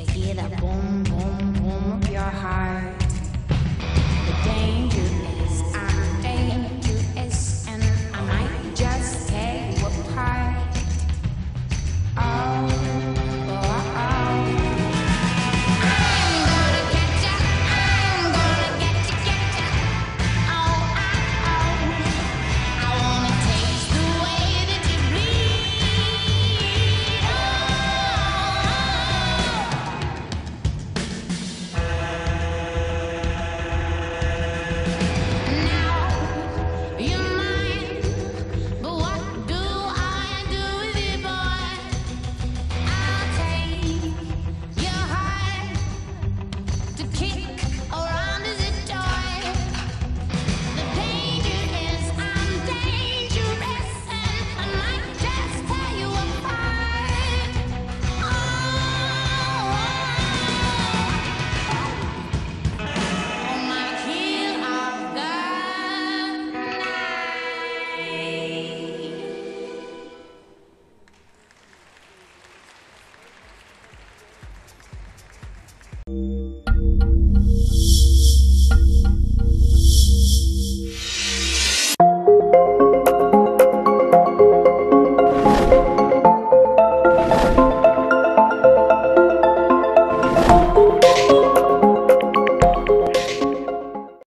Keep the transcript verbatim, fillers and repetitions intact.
hear the boom, boom, boom of your heart. The danger is I'm dangerous, and I might just tear you apart. Oh, oh, oh. I'm gonna get ya, I'm gonna get ya, get ya. Oh, oh, oh. I wanna taste the way that you bleed. Now you're mine, but what do I do with you, boy? I'll take your heart to kick around as a toy. The danger is I'm dangerous, and I might just tear you apart. Oh, oh, my kill of the night.